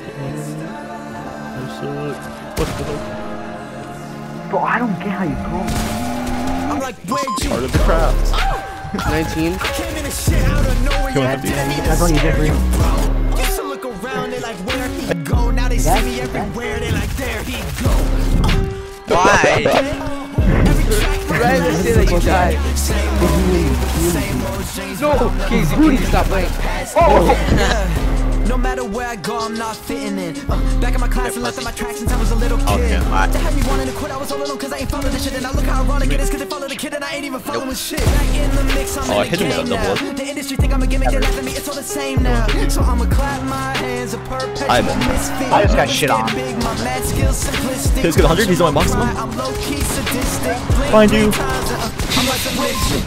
What the hell? Bro, I don't get how you go. I'm like, where'd you Part of the craft. 19. came in a shit out of nowhere? Come on, That's all you get, Green. Used to look around, they like, where he go? Now they see me everywhere, they like, there he go. Why? Every track, Right, let's say that you died. No, Casey, stop playing. No matter where I go, I'm not fitting in. Back in my class and left in my tracks since I was a little kid. They had me wanting to quit, I was all alone cause I ain't following this shit. And I look how ironic it is cause they followed the kid and I ain't even following shit. Back in the mix, I'm in the game now. The industry think I'm a gimmick, they laugh at me, it's all the same now. So I'ma clap my hands, a perpetual misfit. I just got shit on. My mad skills simplistic. He's got 100, he's on my maximum. I'm low-key sadistic. Find you. I'm like a witch.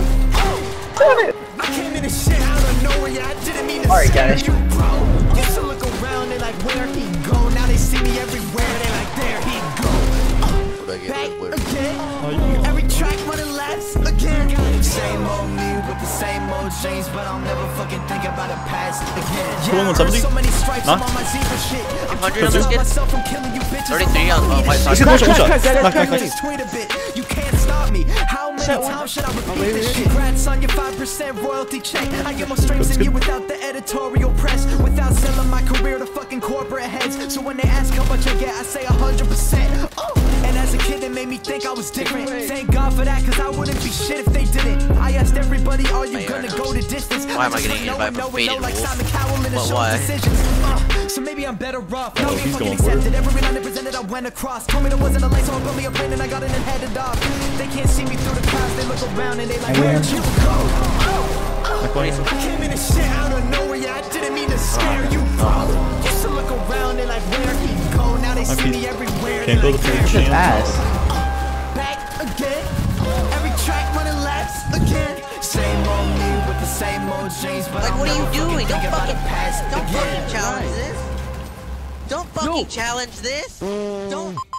I came in and shit out of nowhere, yeah, I didn't mean to Alright, guys. you, bro. Used to look around, they like, where he go? Now they see me everywhere, they like, there he go. Back again. Every track running laps again. Same old me with the same old chains, but I'll never fucking think about the past again. Cool, 170? So many stripes Huh? on my zebra shit. 100 on this kid? Myself from killing you bitches. 33 on white side. He's one shot. Just tweet a bit. You can't stop me. How many times should I repeat this shit? Congrats on your 5% royalty check. I get more streams than you without the editorial press, without selling my career to fucking corporate heads. So when they ask how much I get, I say 100%. And as a kid, it made me think I was different. Thank God for that, cause I wouldn't be shit if they didn't. I asked everybody, are you gonna go the distance? Why am I getting invited from Faded like Wolf? Simon Cowell in a But show why? decisions. So maybe I'm better off. No, he's fucking going for it. accepted. Every line they presented, I went across. Told me there wasn't a lane, so I built me a plane and I got in and headed off. They can't see me through the clouds, they look around and they like, where'd you go? I came in and shit out of nowhere, yeah, I didn't mean to scare you, bro. Used to look around, they like, where he go? Now they see me everywhere, they Can't go like, to there the he go. Ass. Back again. Every track running laps again. Same old me with the same old chains, but Like, I'll what are you never doing? think Don't about the fucking, past don't again. fucking challenge this. Don't fucking challenge this. Don't.